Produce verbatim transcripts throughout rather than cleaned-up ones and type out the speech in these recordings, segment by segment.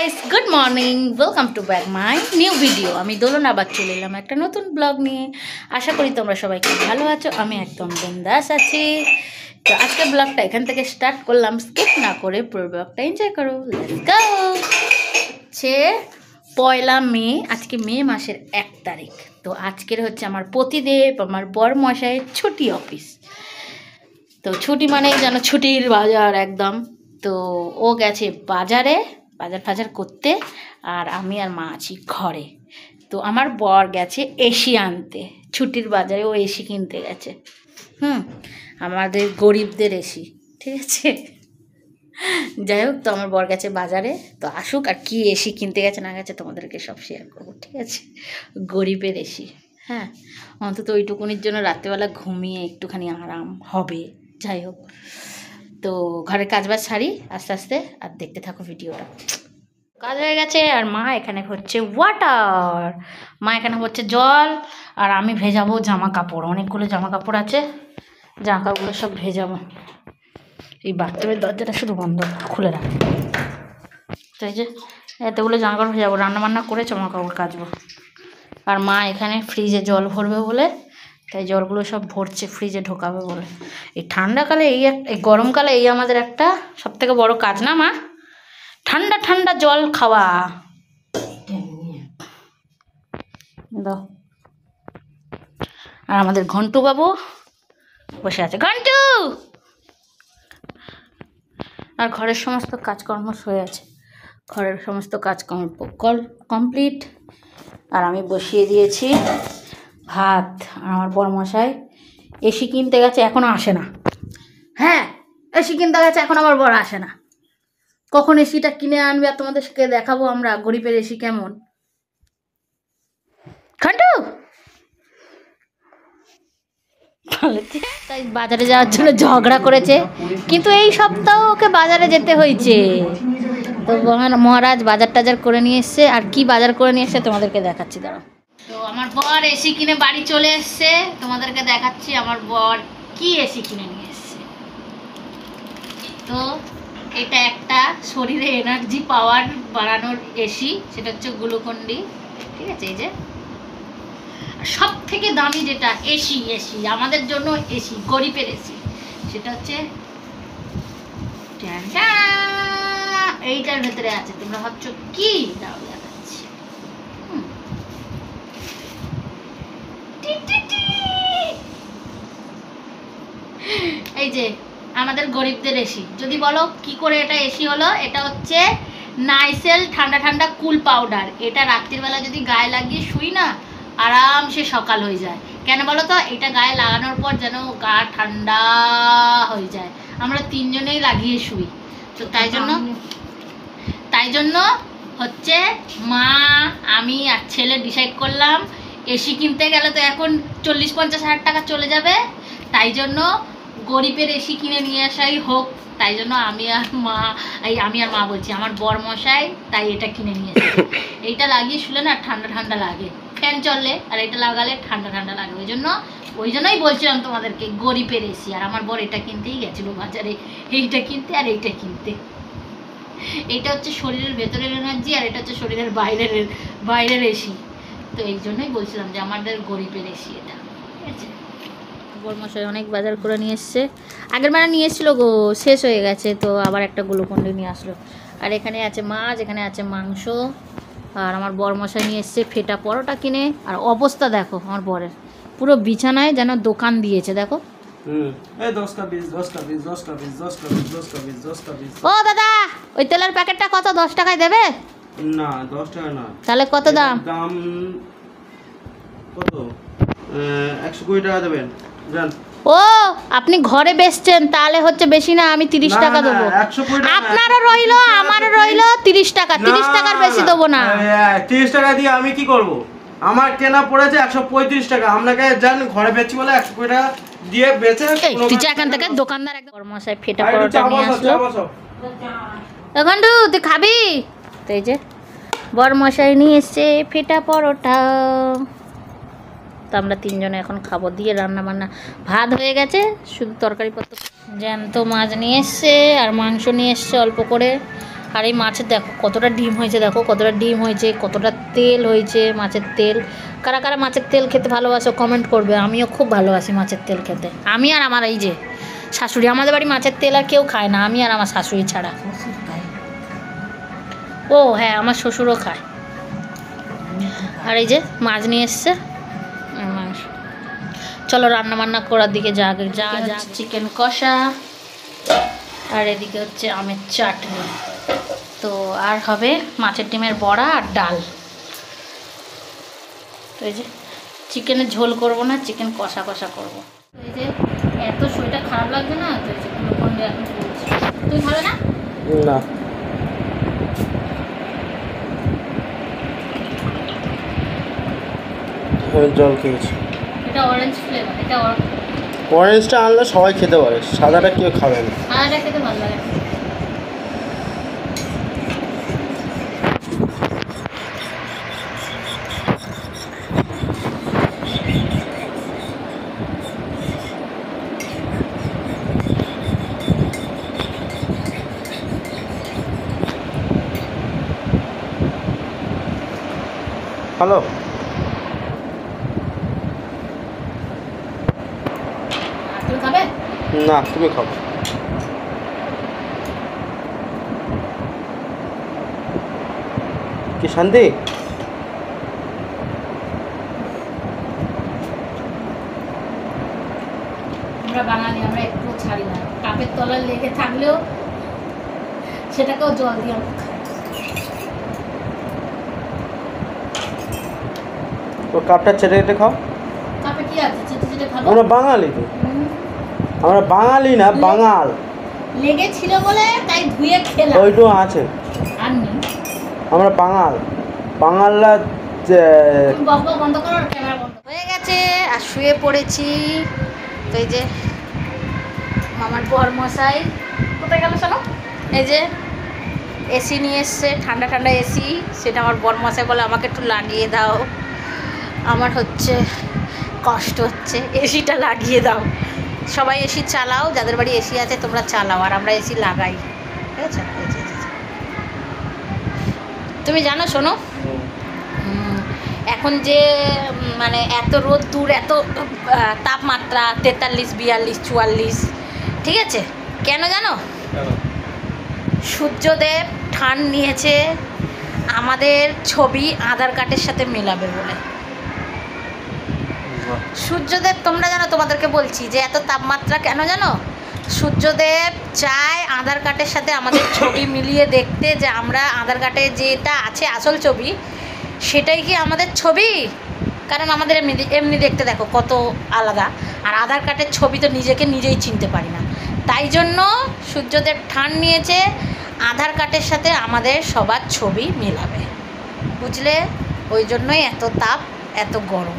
Guys, good morning, welcome to back my new video. আমি দোলন আবার চলে এলাম একটা নতুন ব্লগ নিয়ে। আশা করি তোমরা সবাই খুব ভালো আছো, আমি একদম বিন্দাস আছি। তো আজকে ব্লগটা এখান থেকে স্টার্ট করলাম, স্কিপ না করে পুরো ব্লগটা এনজয় করো। Let's go. হচ্ছে পয়লা মে, আজকে মে মাসের এক তারিখ। তো আজকের হচ্ছে আমার পতিদেব, আমার বরমশাইয়ের ছুটি অফিস। তো ছুটি মানেই যেন ছুটির বাজার একদম। তো ও গেছে বাজারে বাজার ফাজার করতে, আর আমি আর মা আছি ঘরে। তো আমার বর গেছে এসি আনতে, ছুটির বাজারে ও এসি কিনতে গেছে। হুম আমাদের গরিবদের এসি, ঠিক আছে। যাই হোক, তো আমার বর গেছে বাজারে, তো আসুক আর কি এসি কিনতে গেছে না গেছে তোমাদেরকে সব শেয়ার করবো, ঠিক আছে। গরিবের এসি, হ্যাঁ, অন্তত ওইটুকুনির জন্য রাত্রেবেলা ঘুমিয়ে একটুখানি আরাম হবে। যাই হোক, তো ঘরের কাজবাজ সারি আস্তে আস্তে, আর দেখতে থাকো ভিডিওটা। কাজ হয়ে গেছে, আর মা এখানে হচ্ছে ওয়াটার, মা এখানে হচ্ছে জল, আর আমি ভেজাবো জামা কাপড়। অনেকগুলো জামা কাপড় আছে, জামা কাপড়গুলো সব ভেজাবো। এই বাথরুমের দরজাটা শুধু বন্ধ, খুলে রাখ। তো এই যে এতগুলো জামা কাপড় ভেজাবো, রান্না বান্না করে জামা কাপড় কাচবো। আর মা এখানে ফ্রিজে জল ভরবে বলে, তাই জলগুলো সব ভরছে, ফ্রিজে ঢোকাবে বলে। এই ঠান্ডাকালে এই এক এই গরমকালে এই আমাদের একটা সবথেকে বড় কাজ না মা, ঠান্ডা ঠান্ডা জল খাওয়া। দাও। আর আমাদের ঘন্টু বাবু বসে আছে, ঘন্টু। আর ঘরের সমস্ত কাজকর্ম হয়ে আছে, ঘরের সমস্ত কাজকর্ম কমপ্লিট। আর আমি বসিয়ে দিয়েছি ভাত। আর আমার বরমশাই এসি কিনতে গেছে, এখনো আসে না। হ্যাঁ, এসি কিনতে গেছে, এখন আমার বর আসে না। কখন এসিটা কিনে আনবে আর তোমাদেরকে দেখাবো আমরা গরিবের এসি কেমন। ঘন্টু তাই বাজারে যাওয়ার জন্য ঝগড়া করেছে, কিন্তু এই সপ্তাহ ওকে বাজারে যেতে হয়েছে। তো মহারাজ বাজার টাজার করে নিয়ে এসছে, আর কি বাজার করে নিয়ে এসছে তোমাদেরকে দেখাচ্ছি, দাঁড়াও। তো আমার বর এসি কিনে বাড়ি চলে এসছে, তোমাদেরকে দেখাচ্ছি আমার বর কি এসি কিনে নিয়ে এসছে। তো এটা একটা শরীরে এনার্জি পাওয়ার বাড়ানোর এসি, সেটা হচ্ছে গ্লুকন্ডি, ঠিক আছে। এই যে সব থেকে দামি যেটা এসি, এসি আমাদের জন্য এসি, গরিবের এসি, সেটা হচ্ছে এইটার ভেতরে আছে। তোমরা ভাবছো কি, দাও দেখাচ্ছি। এই যে আমাদের গরিবদের এসি। যদি বলো কি করে এটা এসি হলো, এটা হচ্ছে নাইসেল ঠান্ডা ঠান্ডা কুল পাউডার। এটা রাত্রিবেলা যদি গায়ে লাগিয়ে শুই না, আরামসে সকাল হয়ে যায়। কেন বলো তো, এটা গায়ে লাগানোর পর যেন গা ঠান্ডা হয়ে যায়। আমরা তিনজনেই লাগিয়ে শুই, তো তাই জন্য তাই জন্য হচ্ছে মা, আমি আর ছেলে ডিসাইড করলাম এসি কিনতে গেলে তো এখন চল্লিশ পঞ্চাশ হাজার টাকা চলে যাবে, তাই জন্য গরিবের এসি কিনে নিয়ে আসাই হোক। তাই জন্য আমি আর মা, এই আমি আর মা বলছি, আমার বর মশাই তাই এটা কিনে নিয়ে এসেছে। এইটা লাগিয়ে শুলে না ঠান্ডা ঠান্ডা লাগে, ফ্যান চললে, আর এটা লাগালে ঠান্ডা ঠান্ডা লাগে। ওই জন্য ওই জন্যই বলছিলাম তোমাদেরকে গরিবের এসি। আর আমার বর এটা কিনতেই গেছিলো বাজারে, এইটা কিনতে আর এইটা কিনতে। এইটা হচ্ছে শরীরের ভেতরের এনার্জি, আর এটা হচ্ছে শরীরের বাইরের বাইরের এসি। তো এই জন্যই বলছিলাম যে আমাদের গরিবের এসি এটা, ঠিক আছে। বরমশাই অনেক বাজার করে নিয়ে এসছে, আগের বারে নিয়ে এসেছিলো গো, শেষ হয়ে গেছে, তো আবার একটা গ্লুকন্ডি নিয়ে আসলো। আর এখানে আছে মাছ, এখানে আছে মাংস। আর আমার বরমশাই নিয়ে এসছে ফেটা পরোটা কিনে। আর অবস্থা দেখো আমার বরের, পুরো বিছানায় যেন দোকান দিয়েছে, দেখো। ও দাদা, ওই তেলের প্যাকেটটা কত, দশ টাকায় দেবে? না, দশ টাকা না। তাহলে কত দাম? দাম কত? একশো কুড়ি টাকা দেবেন। ও, আপনি ঘরে বেচছেন, তাহলে হচ্ছে বেশি না, আমি তিরিশ টাকা দেবো। আপনারও রইলো আমারও রইলো তিরিশ টাকা, তিরিশ টাকার বেশি দেবো না। তিরিশ টাকা দিয়ে আমি কি করব? আমার কেনা পড়েছে একশো পঁয়ত্রিশ টাকা। আপনাকে জান ঘরে বেচছি বলে একশো কুড়ি টাকা দিয়ে বেচে। তুই এখান থেকে দোকানদার একদম বরমশাই ফেটা পরোটা নিয়ে আসলো। এখন তুই খাবি? তো এই যে বরমশাই নিয়ে এসছে ফেটা পরোটা, তো আমরা তিনজনে এখন খাবো। দিয়ে রান্না বান্না ভাত হয়ে গেছে, শুধু তরকারি পত্র। জ্যান্ত মাছ নিয়ে এসছে আর মাংস নিয়ে এসছে অল্প করে। আর এই মাছের দেখো কতটা ডিম হয়েছে, দেখো কতটা ডিম হয়েছে, কতটা তেল হয়েছে, মাছের তেল। কারা কারা মাছের তেল খেতে ভালোবাসো কমেন্ট করবে। আমিও খুব ভালোবাসি মাছের তেল খেতে, আমি আর আমার এই যে শাশুড়ি। আমাদের বাড়ি মাছের তেল আর কেউ খায় না, আমি আর আমার শাশুড়ি ছাড়া। ও হ্যাঁ, আমার শ্বশুরও খায়। আর এই যে মাছ নিয়ে এসছে, মাছ। চলো রান্না বান্না করার দিকে যা আগে যা যা চিকেন কষা, আর এদিকে হচ্ছে আমের চাটনি। তো আর হবে মাছের ডিমের বড়া আর ডাল। তো এই যে চিকেনের ঝোল করব না, চিকেন কষা কষা করব। এই যে এত শরীরটা খারাপ লাগবে না, তো এই যে গ্লুকন ডি এখন বলছি। তুমি খাবে না? না, আমি জল খেয়েছি। এটা অরেঞ্জ ফ্লেভার, এটা অরেঞ্জটা আনলে সবাই খেতে পারে, সাদাটা কেউ খাবে না। সাদাটা খেতে ভালো লাগে। হ্যালো, তুমি খাবে? না তুমি খাবো। কি শান্তি? আমরা বাঙালি, আমরা একটু ছাড়ি না। কাপের তলায় লেগে থাকলেও সেটাকেও জল দিয়ে আমরা খাই। ও কাপটা চেটে চেটে খাও। কাপে কি আছে? চেটে চেটে খাবো। আমরা বাঙালি তো, আমরা বাঙালি না বাঙাল। লেগেছিল বলে তাই ধুয়ে খেলাম। ওইটু আছে, আর নেই। আমরা বাঙাল। বাঙালরা তুমি বক বক বন্ধ করো, ক্যামেরা বন্ধ হয়ে গেছে। আর শুয়ে পড়েছি। তো এই যে মামার বর মশাই কোথায় গেল শোনো, এই যে এসি নিয়ে এসছে, ঠান্ডা ঠান্ডা এসি। সেটা আমার বর মশাই বলে আমাকে একটু লাগিয়ে দাও, আমার হচ্ছে কষ্ট হচ্ছে, এসিটা লাগিয়ে দাও। সবাই এসি চালাও, যাদের বাড়ি এসি আছে তোমরা চালাও, আর আমরা এসি লাগাই। ঠিক আছে? তুমি জানো শোনো, এখন যে মানে এত রোদ দূর, এত তাপমাত্রা তেতাল্লিশ বিয়াল্লিশ চুয়াল্লিশ, ঠিক আছে? কেন জানো? সূর্যদেব ঠান নিয়েছে আমাদের ছবি আধার কার্ডের সাথে মেলাবে বলে। সূর্যদেব, তোমরা জানো, তোমাদেরকে বলছি যে এত তাপমাত্রা কেন জানো? সূর্যদেব চায় আধার কার্ডের সাথে আমাদের ছবি মিলিয়ে দেখতে, যে আমরা আধার কার্ডে যেটা আছে আসল ছবি সেটাই কি আমাদের ছবি। কারণ আমাদের এমনি এমনি দেখতে দেখো কত আলাদা, আর আধার কার্ডের ছবি তো নিজেকে নিজেই চিনতে পারি না। তাই জন্য সূর্যদেব ঠান নিয়েছে আধার কার্ডের সাথে আমাদের সবার ছবি মেলাবে, বুঝলে? ওই জন্যই এত তাপ, এত গরম।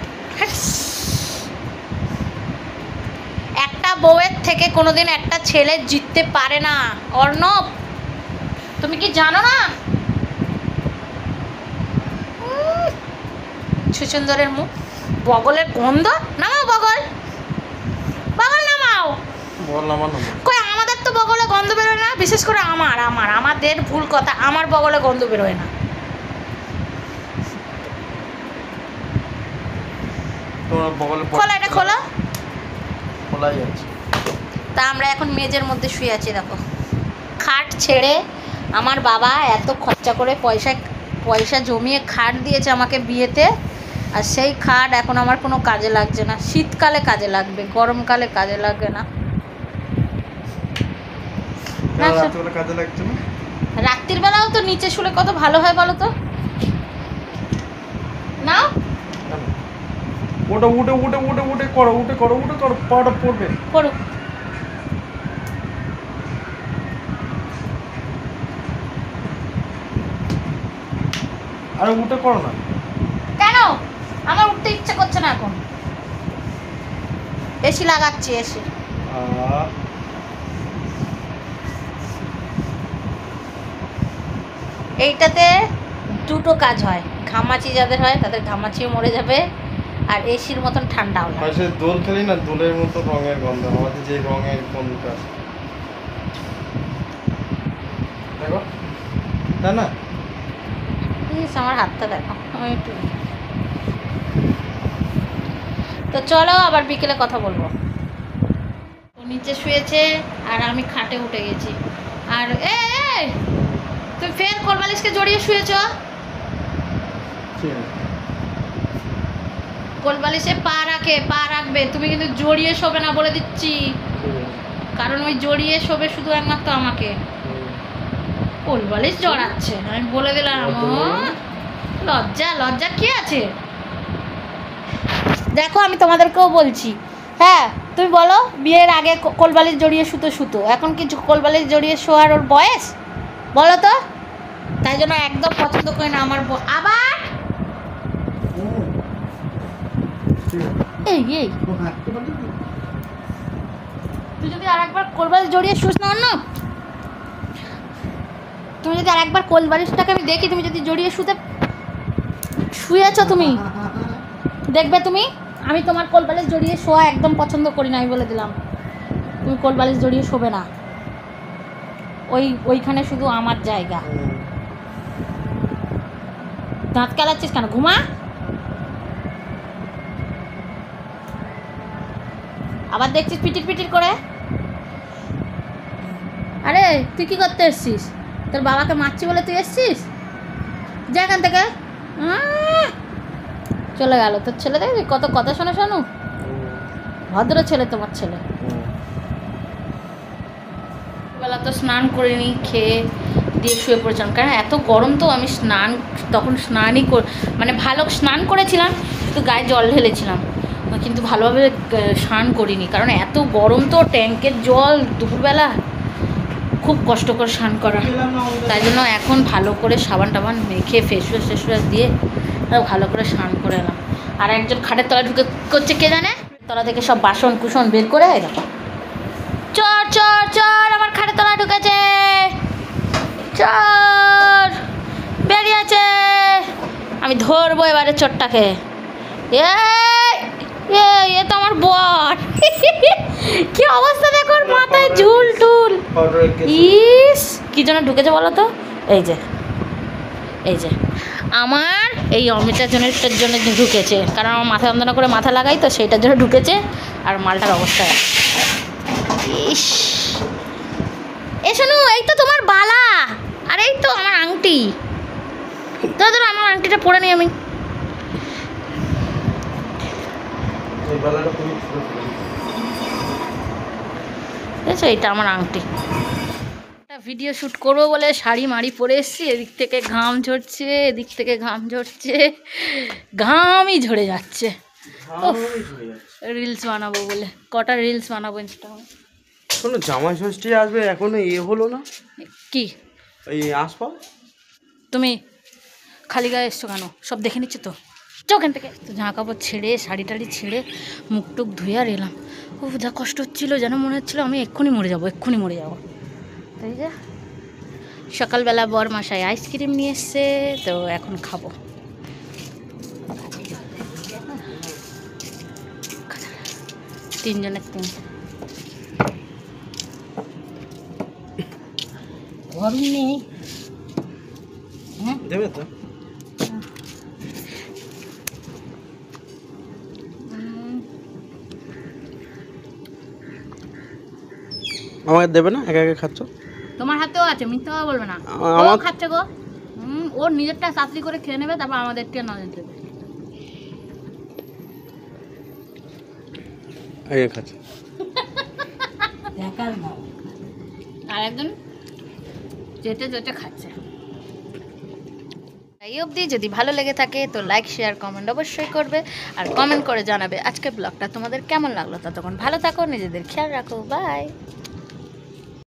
একটা বউয়ের থেকে কোনোদিন একটা ছেলে জিততে পারে না। অর্ণব, তুমি কি জানো না? সুচুন্দরের মুখ, বগলের গন্ধ। নামাও বগল, বগল নামাও। কই আমাদের তো বগলে গন্ধ বেরোয় না, বিশেষ করে আমার আমার আমাদের ভুল কথা, আমার বগলে গন্ধ বেরোয় না। খোলা, এটা খোলা। খোলাই আছে। তা আমরা এখন মেজের মধ্যে শুয়ে আছি, দেখো। খাট ছেড়ে আমার বাবা এত খরচা করে পয়সা পয়সা জমিয়ে খাট দিয়েছে আমাকে বিয়েতে, আর সেই খাট এখন আমার কোনো কাজে লাগছে না। শীতকালে কাজে লাগবে, গরমকালে কাজে লাগবে না। রাত্রির বেলাও তো নিচে শুলে কত ভালো হয় বলো তো? না ওটা উঠে উঠে উঠে উঠে করো, উঠে করো, উঠে করো, পাটা পড়বে। করো। আরে উঠে করো না। কেন? আমার উঠতে ইচ্ছা করছে না এখন। এসি লাগাচ্ছি, এসি। এইটাতে দুটো কাজ হয়, ঘামাচি যাদের হয় তাদের ঘামাচিও মরে যাবে, আর এসির মতন ঠান্ডাও লাগে। সে দোল খেলি না, দোলের মতো রঙের গন্ধ, আমাদের যে রঙের গন্ধটা দেখো। না না প্লিজ আমার হাতটা দেখো আমি একটু তো চলো আবার বিকেলে কথা বলবো। ও নিচে শুয়েছে আর আমি খাটে উঠে গেছি। আর এ এ, তুমি ফের কোলবালিশকে জড়িয়ে শুয়েছ। কোলবালিশে পা রাখে, পা রাখবে, তুমি কিন্তু জড়িয়ে শোবে না বলে দিচ্ছি, কারণ ওই জড়িয়ে শোবে শুধু একমাত্র আমাকে। কোলবালিশ জড়াচ্ছে আমি বলে দিলাম। ও, লজ্জা লজ্জা কি আছে? দেখো আমি তোমাদেরকেও বলছি, হ্যাঁ তুমি বলো বিয়ের আগে কো- কোলবালিশ জড়িয়ে শুতো শুতো, এখন কি কোলবালিশ জড়িয়ে শোয়ার ওর বয়স? বলো তো। তাই জন্য একদম পছন্দ করি না আমার ব- আবার এই এই তুই যদি আর একবার কোলবালিশ জড়িয়ে শুস না অন্য, তুমি যদি আর একবার কোলবালিশটাকে আমি দেখি তুমি যদি জড়িয়ে শুতে শুয়েছ তুমি, দেখবে তুমি আমি তোমার কোলবালিশ জড়িয়ে শোয়া একদম পছন্দ করি না, আমি বলে দিলাম। তুমি কোলবালিশ জড়িয়ে শোবে না, ওই ওইখানে শুধু আমার জায়গা। দাঁত কেলাচ্ছিস কেন? ঘুমা। আবার দেখছিস পিটির পিটির করে। আরে তুই কি করতে এসছিস? তোর বাবাকে মারছি বলে তুই এসছিস? যা এখান থেকে। আহ! চলে গেল তোর ছেলে, দেখবি কত কথা শোনো শোনো। ভদ্র ছেলে তোমার ছেলে। বেলা তো স্নান করিনি, খেয়ে দিয়ে শুয়ে পড়েছিলাম, কারণ এত গরম তো আমি স্নান তখন স্নানই কর মানে ভালো স্নান করেছিলাম, শুধু গায়ে জল ঢেলেছিলাম, কিন্তু ভালোভাবে আহ, স্নান করিনি, কারণ এত গরম তো ট্যাঙ্কের জল দুপুরবেলা খুব কষ্ট করে স্নান করা। তাই জন্য এখন ভালো করে সাবান টাবান মেখে ফেস ওয়াশ টেস ওয়াশ দিয়ে আরো ভালো করে স্নান করে এলাম। আর একজন খাটের তলায় ঢুকে করছে কে জানে, তলা থেকে সব বাসন কুসন বের করে এরকম চর চর চর আমার খাটের তলায় ঢুকেছে, চর বেরিয়েছে, আমি ধরবো এবারে চোরটাকে। এ এ এ তো আমার বর। কি অবস্থা দেখো, ওর মাথায় ঝুল টুল। ইস কি জন্য ঢুকেছে বলো তো? এই যে এই যে আমার এই অমিতার জন্য জন্য ঢুকেছে, কারণ আমার মাথা যন্ত্রণা করে মাথা লাগাই তো সেইটার জন্য ঢুকেছে। আর মালটার অবস্থা ইস। এ শোনো, এই তো তোমার বালা, আর এই তো আমার আংটি। ধরো ধরো আমার আংটিটা পরে নিই আমি। দেখছো এইটা আমার আংটি। একটা ভিডিও শ্যুট করবো বলে শাড়ি মাড়ি পরে এসেছি, এদিক থেকে ঘাম ঝরছে, এদিক থেকে ঘাম ঝরছে, ঘামই ঝরে যাচ্ছে। রিলস বানাবো বলে কটা রিলস বানাবো ইনস্টাগ্রামে। শোনো জামাই ষষ্ঠী আসবে, এখনো এ হলো না কি এই আসপাল? তুমি খালি গায়ে এসছো কেন? সব দেখে নিচ্ছি তো। যাও ওখান থেকে। তো জামা কাপড় ছেড়ে শাড়ি টাড়ি ছেড়ে মুখ টুক ধুয়ে আর এলাম। ও যা কষ্ট হচ্ছিলো, যেন মনে হচ্ছিলো আমি এক্ষুনি মরে যাবো এক্ষুনি মরে যাবো। তাই যে সকালবেলা বর মশাই আইসক্রিম নিয়ে এসছে, তো এখন খাবো। তিনজনের তিন গরম নেই। হ্যাঁ দেবে তো? আমাকে দেবে না? একা একা খাচ্ছ? তোমার হাতেও আছে, মিথ্যা কথা বলবে না। আমার ও খাচ্ছে গো। হুম, ওর নিজেরটা সাতলি করে খেয়ে নেবে, তারপর আমাদেরটা নজর দেবে। একা খাচ্ছে। আর একজন চেটে চেটে খাচ্ছে। এই অবধি যদি ভালো লেগে থাকে তো লাইক শেয়ার কমেন্ট অবশ্যই করবে, আর কমেন্ট করে জানাবে আজকে ব্লগটা তোমাদের কেমন লাগলো। ততক্ষণ ভালো থাকো, নিজেদের খেয়াল রাখো, বাই।